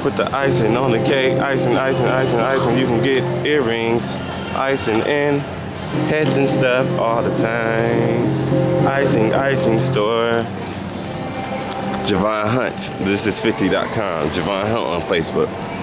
Put the icing on the cake. Icing, icing, icing, icing. You can get earrings, icing, and hats and stuff all the time. Icing, icing store. Javon Hunt. This is 50.com. Javon Hunt on Facebook.